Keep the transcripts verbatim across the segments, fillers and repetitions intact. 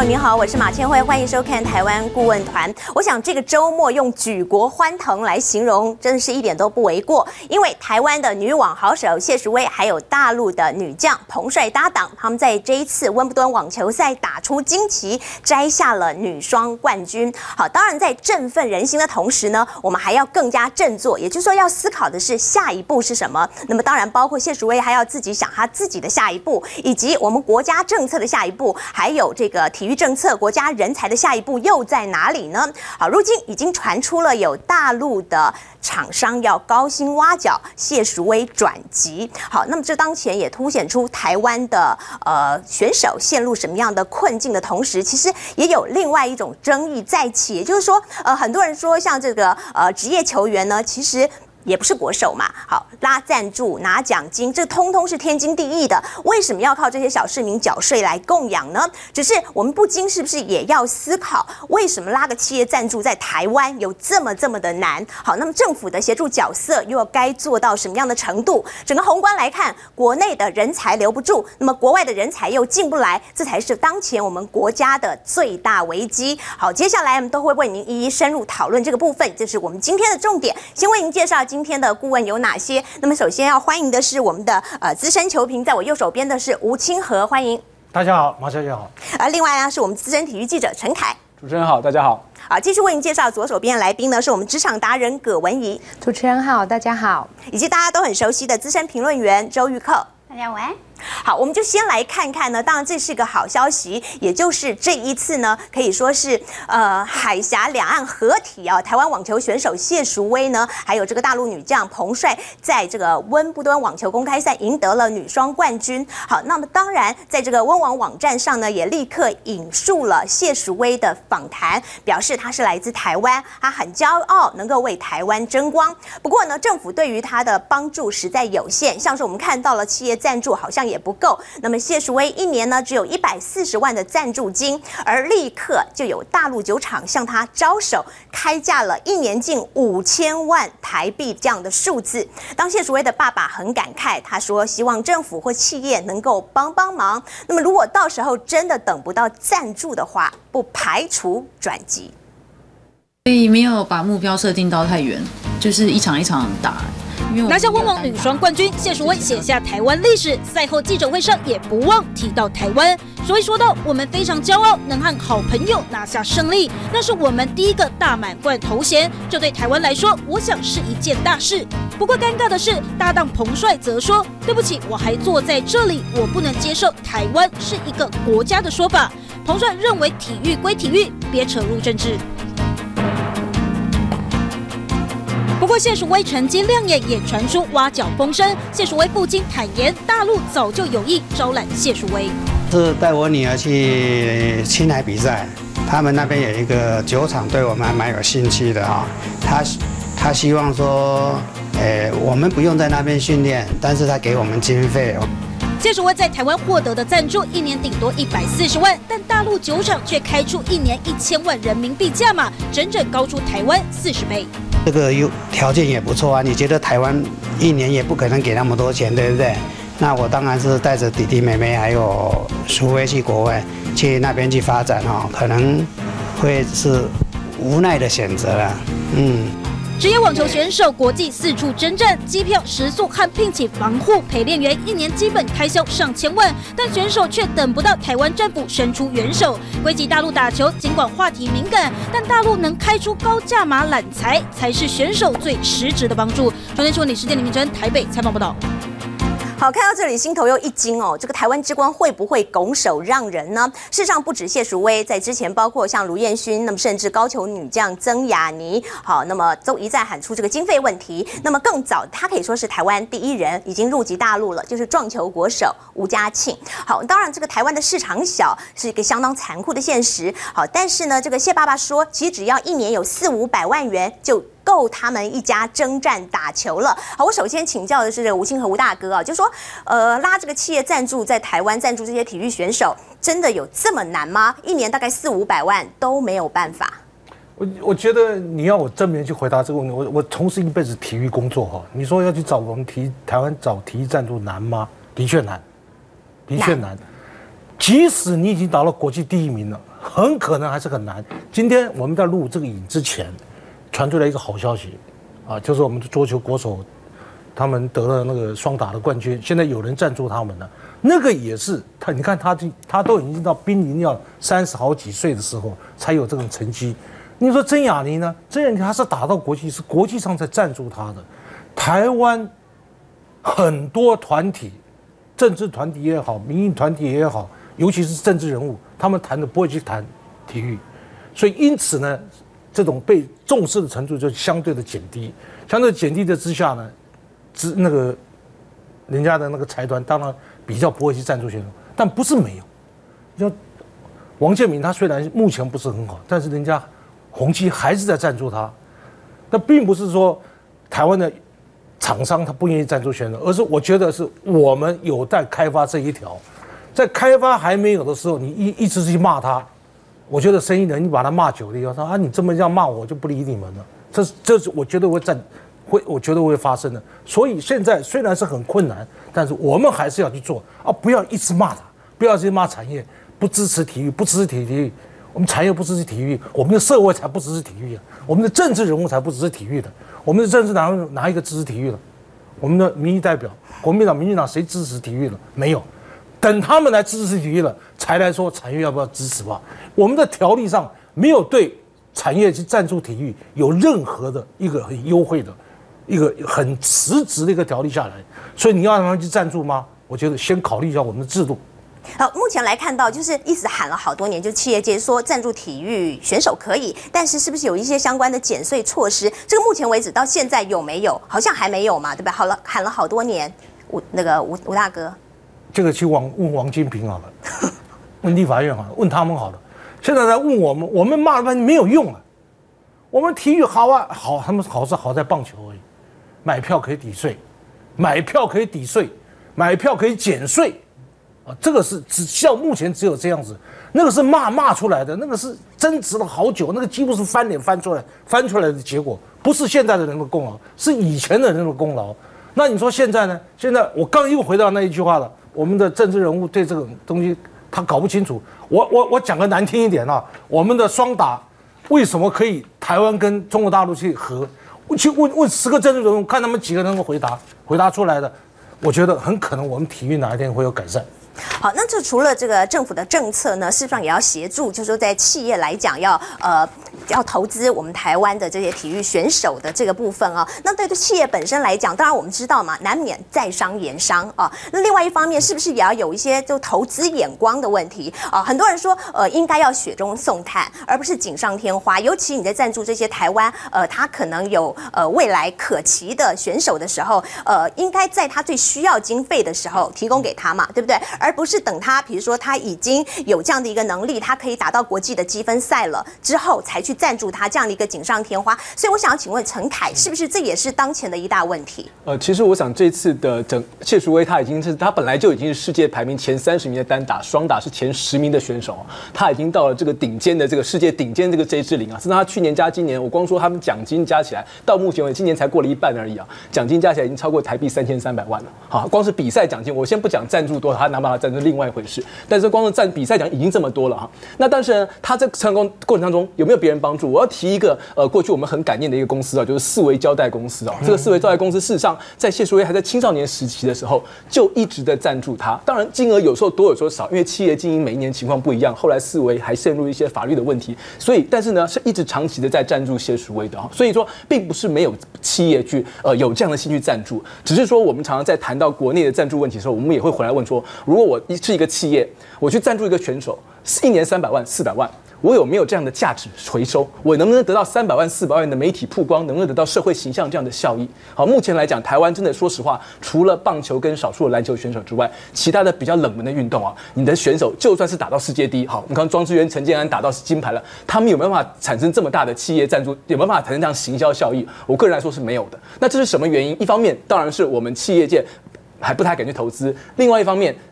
友您好，我是马千惠，欢迎收看台湾顾问团。我想这个周末用举国欢腾来形容，真的是一点都不为过。因为台湾的女网好手谢淑薇，还有大陆的女将彭帅搭档，他们在这一次温布顿网球赛打出惊旗，摘下了女双冠军。好，当然在振奋人心的同时呢，我们还要更加振作，也就是说要思考的是下一步是什么。那么当然包括谢淑薇还要自己想她自己的下一步，以及我们国家政策的下一步，还有这个体育政策、国家人才的下一步又在哪里呢？好，如今已经传出了有大陆的厂商要高薪挖角谢淑薇转籍。好，那么这当前也凸显出台湾的呃选手陷入什么样的困境的同时，其实也有另外一种争议再起，也就是说，呃，很多人说像这个呃职业球员呢，其实也不是国手嘛，好，拉赞助拿奖金，这通通是天经地义的。为什么要靠这些小市民缴税来供养呢？只是我们不禁是不是也要思考，为什么拉个企业赞助在台湾有这么这么的难？好，那么政府的协助角色又要该做到什么样的程度？整个宏观来看，国内的人才留不住，那么国外的人才又进不来，这才是当前我们国家的最大危机。好，接下来我们都会为您一一深入讨论这个部分，这是我们今天的重点。先为您介绍今天的顾问有哪些？那么首先要欢迎的是我们的呃资深球评，在我右手边的是吴清和，欢迎。 大家好，马小姐好。 而另外呢是我们资深体育记者陈凯。 主持人好，大家好。 好，继续为您介绍左手边的来宾呢，是我们职场达人葛文怡。 主持人好，大家好。 以及大家都很熟悉的资深评论员周玉蔻。 大家晚安。 好，我们就先来看看呢，当然这是个好消息，也就是这一次呢，可以说是呃海峡两岸合体啊，台湾网球选手谢淑薇呢，还有这个大陆女将彭帅，在这个温布顿网球公开赛赢得了女双冠军。好，那么当然在这个温网网站上呢，也立刻引述了谢淑薇的访谈，表示她是来自台湾，她很骄傲能够为台湾争光。不过呢，政府对于她的帮助实在有限，像是我们看到了企业赞助好像也不够。那么谢淑薇一年呢只有一百四十万的赞助金，而立刻就有大陆酒厂向她招手，开价了一年近五千万台币这样的数字。当谢淑薇的爸爸很感慨，他说希望政府或企业能够帮帮忙。那么如果到时候真的等不到赞助的话，不排除转籍。 所以没有把目标设定到太远，就是一场一场打。 拿下温网女双冠军，谢淑薇写下台湾历史。赛后记者会上也不忘提到台湾，所以说到我们非常骄傲能和好朋友拿下胜利，那是我们第一个大满贯头衔，这对台湾来说，我想是一件大事。不过尴尬的是，搭档彭帅则说：“对不起，我还坐在这里，我不能接受台湾是一个国家的说法。”彭帅认为体育归体育，别扯入政治。不过谢淑薇成绩亮眼，也传出挖角风声。谢淑薇父亲坦言，大陆早就有意招揽谢淑薇， 是带我女儿去青海比赛，他们那边有一个酒厂，对我们还蛮有兴趣的哈。他他希望说，诶，我们不用在那边训练，但是他给我们经费。 谢淑薇在台湾获得的赞助一年顶多一百四十万，但大陆酒厂却开出一年一千万人民币价码，整整高出台湾四十倍。 这个有条件也不错啊，你觉得台湾一年也不可能给那么多钱，对不对？那我当然是带着弟弟妹妹还有淑薇去国外，去那边去发展哈，可能会是无奈的选择了，嗯。 职业网球选手国际四处征战，机票、食宿和聘请防护陪练员，一年基本开销上千万，但选手却等不到台湾政府伸出援手。归集大陆打球，尽管话题敏感，但大陆能开出高价码揽才，才是选手最实质的帮助。中天新闻李世健、李明珍台北采访报道。 好，看到这里心头又一惊哦，这个台湾之光会不会拱手让人呢？事实上，不止谢淑薇，在之前包括像卢彦勋，那么甚至高球女将曾雅妮，好，那么都一再喊出这个经费问题。那么更早，他可以说是台湾第一人，已经入籍大陆了，就是撞球国手吴家庆。好，当然这个台湾的市场小是一个相当残酷的现实。好，但是呢，这个谢爸爸说，其实只要一年有四五百万元就够他们一家征战打球了。好，我首先请教的是这个吴清和吴大哥啊，就说，呃，拉这个企业赞助在台湾赞助这些体育选手，真的有这么难吗？一年大概四五百万都没有办法。 我我觉得你要我正面去回答这个问题，我我从事一辈子体育工作哈，你说要去找我们体台湾找体育赞助难吗？的确难，的确难。即使你已经达到国际第一名了， 很可能还是很难。今天我们在录这个影之前，传出来一个好消息，啊，就是我们的桌球国手，他们得了那个双打的冠军，现在有人赞助他们了。那个也是他，你看他他都已经到濒临要三十好几岁的时候才有这种成绩。你说曾雅妮呢？曾雅妮她是打到国际，是国际上在赞助她的。台湾很多团体，政治团体也好，民意团体也好，尤其是政治人物，他们谈的不会去谈体育，所以因此呢，这种被重视的程度就相对的减低。相对减低的之下呢，之那个人家的那个财团当然比较不会去赞助选手，但不是没有。像王建民他虽然目前不是很好，但是人家宏基还是在赞助他。那并不是说台湾的厂商他不愿意赞助选手，而是我觉得是我们有待开发这一条。在开发还没有的时候，你一一直去骂他，我觉得生意人你把他骂久了以后，说啊你这么这样骂我，我就不理你们了。这这是我觉得会占会，我觉得会发生的。所以现在虽然是很困难，但是我们还是要去做啊，不要一直骂他，不要去骂产业，不支持体育，不支持体育。我们产业不支持体育，我们的社会才不支持体育啊！我们的政治人物才不支持体育的。我们的政治哪哪一个支持体育了？我们的民意代表，国民党、民进党谁支持体育了？没有。等他们来支持体育了，才来说产业要不要支持吧。我们的条例上没有对产业去赞助体育有任何的一个很优惠的、一个很实质的一个条例下来，所以你要让他们去赞助吗？我觉得先考虑一下我们的制度。 好，目前来看到就是一直喊了好多年，就企业界说赞助体育选手可以，但是是不是有一些相关的减税措施？这个目前为止到现在有没有？好像还没有嘛，对不对？好了，喊了好多年，吴那个吴吴大哥， 这个去王问王金平好了，问立法院好了，问他们好了。现在来问我们，我们骂了半天没有用啊。我们体育好啊，好，他们好是好在棒球而已，买票可以抵税，买票可以抵税，买票可以减税。啊，这个是只效目前只有这样子，那个是骂骂出来的，那个是争执了好久，那个几乎是翻脸翻出来翻出来的结果，不是现在的人的功劳，是以前的人的功劳。那你说现在呢？现在我刚又回到那一句话了，我们的政治人物对这个东西他搞不清楚。我我我讲个难听一点啊，我们的双打为什么可以台湾跟中国大陆去合？去问问十个政治人物，看他们几个能够回答回答出来的，我觉得很可能我们体育哪一天会有改善。 好，那这除了这个政府的政策呢，事实上也要协助，就是说在企业来讲要呃要投资我们台湾的这些体育选手的这个部分啊。那对企业本身来讲，当然我们知道嘛，难免在商言商啊。那另外一方面，是不是也要有一些就投资眼光的问题啊？很多人说呃应该要雪中送炭，而不是锦上添花。尤其你在赞助这些台湾呃他可能有呃未来可期的选手的时候，呃应该在他最需要经费的时候提供给他嘛，对不对？而不是等他，比如说他已经有这样的一个能力，他可以打到国际的积分赛了之后，才去赞助他这样的一个锦上添花。所以我想要请问陈凯，是不是这也是当前的一大问题？ 呃，其实我想这次的整谢淑薇，他已经是他本来就已经是世界排名前三十名的单打，双打是前十名的选手，他已经到了这个顶尖的这个世界顶尖这个 J 之零啊。甚至他去年加今年，我光说他们奖金加起来，到目前为止今年才过了一半而已啊，奖金加起来已经超过台币三千三百万了。好，光是比赛奖金，我先不讲赞助多少，他拿不拿赞助另外一回事。但是光是占比赛奖已经这么多了哈。那但是呢，他在成功过程当中有没有别人帮助？我要提一个呃，过去我们很感念的一个公司啊，就是四维胶带公司啊。这个四维胶带公司事实上在谢淑薇还在青少年时期的时候就一直在赞助他。当然金额有时候多有时候少，因为企业经营每一年情况不一样。后来四维还陷入一些法律的问题，所以但是呢是一直长期的在赞助谢淑薇的哈。所以说并不是没有企业去呃有这样的兴趣赞助，只是说我们常常在谈到国内的赞助问题的时候，我们也会回来问说，如果我是一个企业，我去赞助一个选手，一年三百万、四百万，我有没有这样的价值回收？我能不能得到三百万、四百万的媒体曝光？能不能得到社会形象这样的效益？好，目前来讲，台湾真的说实话，除了棒球跟少数的篮球选手之外，其他的比较冷门的运动啊，你的选手就算是打到世界第一，好，你看庄智渊、陈建安打到金牌了，他们有没有办法产生这么大的企业赞助？有没有办法产生这样行销效益？我个人来说是没有的。那这是什么原因？一方面当然是我们企业界还不太敢去投资，另外一方面，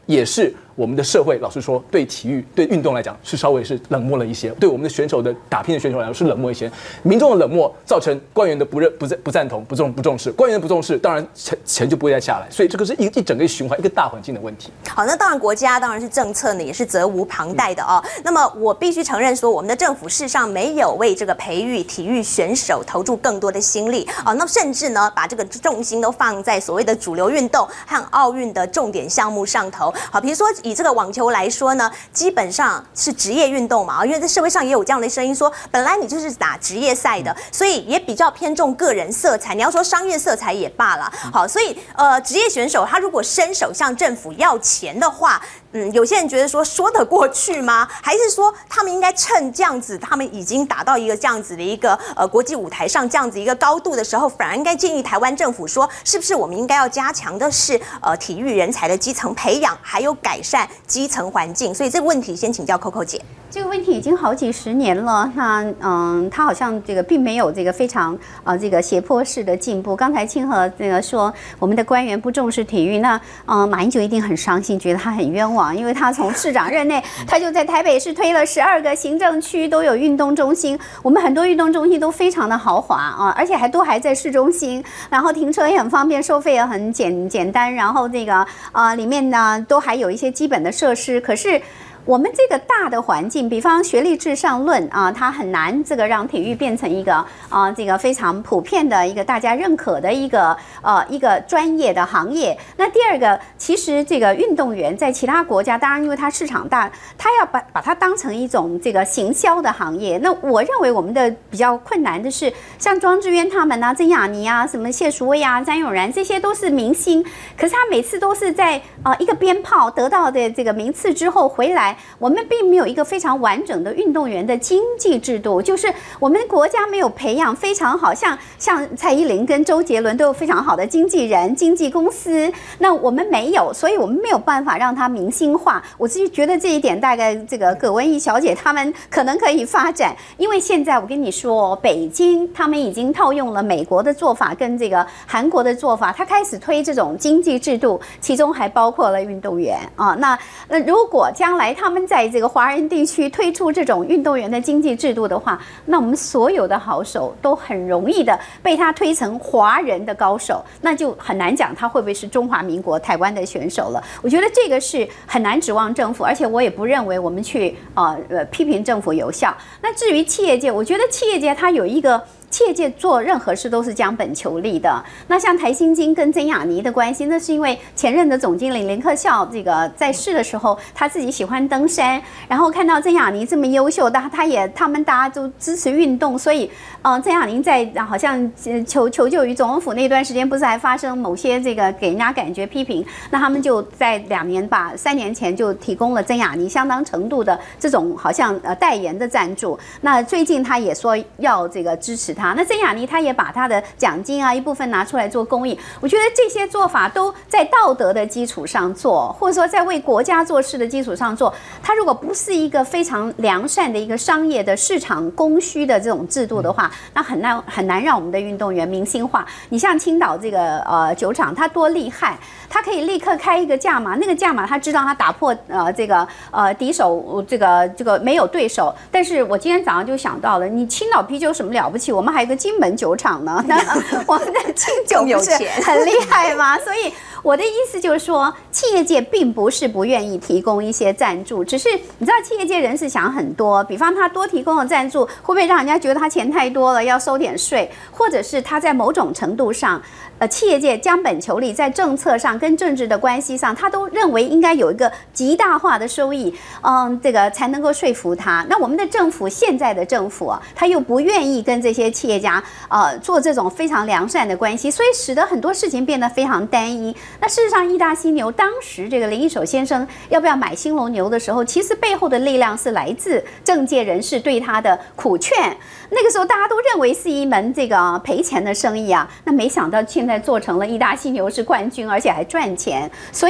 也是我们的社会，老实说，对体育、对运动来讲是稍微是冷漠了一些，对我们的选手的打拼的选手来说是冷漠一些。民众的冷漠造成官员的不认、不赞、不赞同、不重、不重视，官员的不重视，当然钱钱就不会再下来，所以这个是一一整个循环、一个大环境的问题。 好，那当然国家当然是政策呢，也是责无旁贷的哦。那么我必须承认说，我们的政府事实上没有为这个培育体育选手投注更多的心力啊、哦，那甚至呢，把这个重心都放在所谓的主流运动和奥运的重点项目上头。好，比如说以这个网球来说呢，基本上是职业运动嘛，因为在社会上也有这样的声音说，本来你就是打职业赛的，所以也比较偏重个人色彩。你要说商业色彩也罢了，好，所以呃，职业选手他如果伸手向政府要钱的话，嗯，有些人觉得说说得过去吗？还是说他们应该趁这样子，他们已经达到一个这样子的一个呃国际舞台上这样子一个高度的时候，反而应该建议台湾政府说，是不是我们应该要加强的是呃体育人才的基层培养，还有改善基层环境？所以这个问题先请教 Coco 姐。 这个问题已经好几十年了，那嗯，他好像这个并没有这个非常呃这个斜坡式的进步。刚才清河这个说我们的官员不重视体育，那嗯，马英九一定很伤心，觉得他很冤枉，因为他从市长任内，他就在台北市推了十二个行政区都有运动中心，我们很多运动中心都非常的豪华啊，而且还都还在市中心，然后停车也很方便，收费也很简简单，然后这个呃里面呢都还有一些基本的设施，可是。我们这个大的环境，比方学历至上论啊，它很难这个让体育变成一个啊这个非常普遍的一个大家认可的一个呃一个专业的行业。那第二个，其实这个运动员在其他国家，当然因为它市场大，它要把把它当成一种这个行销的行业。那我认为我们的比较困难的是，像庄智渊他们啊、曾雅妮啊、什么谢淑薇啊、詹永然，这些都是明星，可是他每次都是在呃一个鞭炮得到的这个名次之后回来。我们并没有一个非常完整的运动员的经济制度，就是我们国家没有培养非常好，像像蔡依林跟周杰伦都有非常好的经纪人、经纪公司，那我们没有，所以我们没有办法让它明星化。我自己觉得这一点，大概这个葛文怡小姐他们可能可以发展，因为现在我跟你说，北京他们已经套用了美国的做法跟这个韩国的做法，他开始推这种经济制度，其中还包括了运动员啊。那那如果将来他们在这个华人地区推出这种运动员的经济制度的话，那我们所有的好手都很容易的被他推成华人的高手，那就很难讲他会不会是中华民国台湾的选手了。我觉得这个是很难指望政府，而且我也不认为我们去呃呃批评政府有效。那至于企业界，我觉得企业界它有一个。企业界做任何事都是将本求利的。那像台新金跟曾雅妮的关系，那是因为前任的总经理林克孝这个在世的时候，他自己喜欢登山，然后看到曾雅妮这么优秀，他他也他们大家都支持运动，所以呃曾雅妮在好像求求救于总统府那段时间，不是还发生某些这个给人家感觉批评，那他们就在两年吧，三年前就提供了曾雅妮相当程度的这种好像呃代言的赞助。那最近他也说要这个支持。那曾雅妮她也把她的奖金啊一部分拿出来做公益，我觉得这些做法都在道德的基础上做，或者说在为国家做事的基础上做。它如果不是一个非常良善的一个商业的市场供需的这种制度的话，那很难很难让我们的运动员明星化。你像青岛这个呃酒厂，它多厉害，它可以立刻开一个价码，那个价码他知道他打破呃这个呃敌手这个这个没有对手。但是我今天早上就想到了，你青岛啤酒有什么了不起？我们还有一个金门酒厂呢，那我们的清酒不是很厉害吗？所以我的意思就是说，企业界并不是不愿意提供一些赞助，只是你知道，企业界人士想很多，比方他多提供的赞助，会不会让人家觉得他钱太多了，要收点税，或者是他在某种程度上。呃，企业界将本求利，在政策上跟政治的关系上，他都认为应该有一个极大化的收益，嗯，这个才能够说服他。那我们的政府，现在的政府啊，他又不愿意跟这些企业家呃做这种非常良善的关系，所以使得很多事情变得非常单一。那事实上，义大犀牛当时这个林义守先生要不要买兴隆牛的时候，其实背后的力量是来自政界人士对他的苦劝。那个时候大家都认为是一门这个赔钱的生意啊，那没想到现在做成了义大犀牛是冠军，而且还赚钱。所以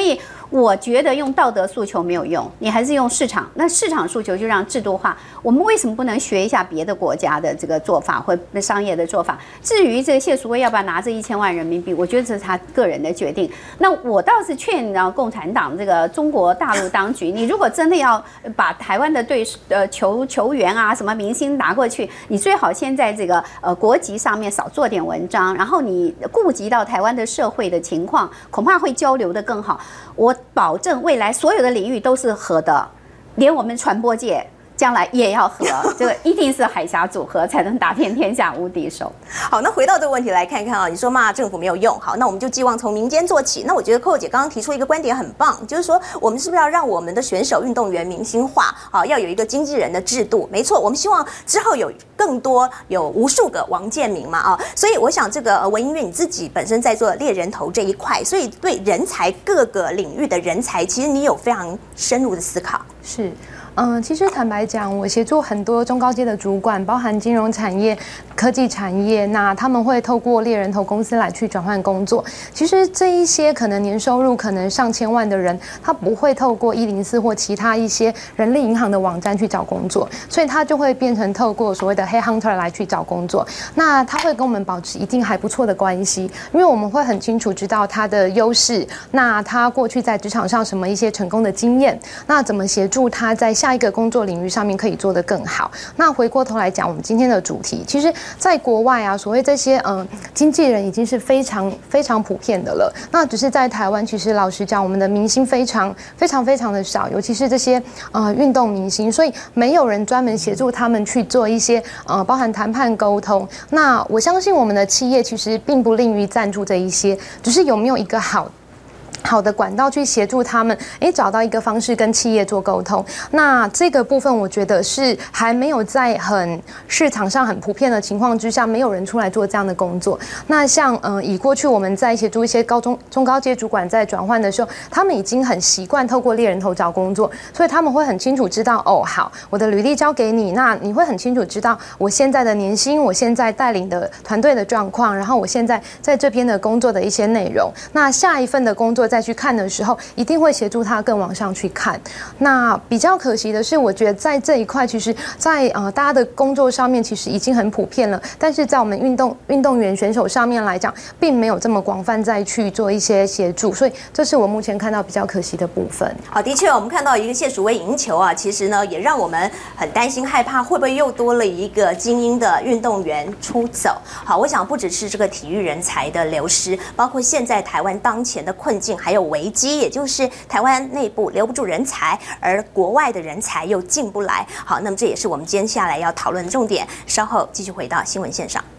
我觉得用道德诉求没有用，你还是用市场。那市场诉求就让制度化。我们为什么不能学一下别的国家的这个做法或商业的做法？至于这个谢淑薇要不要拿这一千万人民币，我觉得这是他个人的决定。那我倒是劝呢共产党这个中国大陆当局，你如果真的要把台湾的对呃球球员啊什么明星拿过去，你最好先在这个呃国籍上面少做点文章，然后你顾及到台湾的社会的情况，恐怕会交流的更好。我保证未来所有的领域都是合的，连我们传播界将来也要合，这个一定是海峡组合才能打遍天下无敌手。 好，那回到这个问题来看看啊，你说骂政府没有用，好，那我们就寄望从民间做起。那我觉得扣姐刚刚提出一个观点很棒，就是说我们是不是要让我们的选手、运动员明星化？好，要有一个经纪人的制度。没错，我们希望之后有更多有无数个王建民嘛啊，所以我想这个文音乐你自己本身在做猎人头这一块，所以对人才各个领域的人才，其实你有非常深入的思考。 是。嗯，其实坦白讲，我协助很多中高阶的主管，包含金融产业、科技产业，那他们会透过猎人头公司来去转换工作。其实这一些可能年收入可能上千万的人，他不会透过一零四或其他一些人力银行的网站去找工作，所以他就会变成透过所谓的黑 hunter 来去找工作。那他会跟我们保持一定还不错的关系，因为我们会很清楚知道他的优势，那他过去在职场上什么一些成功的经验，那怎么协助他在下下一个工作领域上面可以做得更好。那回过头来讲，我们今天的主题，其实在国外啊，所谓这些嗯、呃、经纪人已经是非常非常普遍的了。那只是在台湾，其实老实讲，我们的明星非常非常非常的少，尤其是这些呃运动明星，所以没有人专门协助他们去做一些呃包含谈判沟通。那我相信我们的企业其实并不吝于赞助这一些，只是有没有一个好好的管道去协助他们，哎，找到一个方式跟企业做沟通。那这个部分，我觉得是还没有在很市场上很普遍的情况之下，没有人出来做这样的工作。那像呃，以过去我们在协助一些高中中高阶主管在转换的时候，他们已经很习惯透过猎人头找工作，所以他们会很清楚知道，哦，好，我的履历交给你，那你会很清楚知道我现在的年薪，我现在带领的团队的状况，然后我现在在这边的工作的一些内容。那下一份的工作再去看的时候，一定会协助他更往上去看。那比较可惜的是，我觉得在这一块，其实在呃大家的工作上面，其实已经很普遍了，但是在我们运动运动员选手上面来讲，并没有这么广泛再去做一些协助，所以这是我目前看到比较可惜的部分。 好，的确，我们看到一个谢淑薇赢球啊，其实呢也让我们很担心害怕，会不会又多了一个精英的运动员出走？好，我想不只是这个体育人才的流失，包括现在台湾当前的困境还有危机，也就是台湾内部留不住人才，而国外的人才又进不来。好，那么这也是我们接下来要讨论的重点。稍后继续回到新闻线上。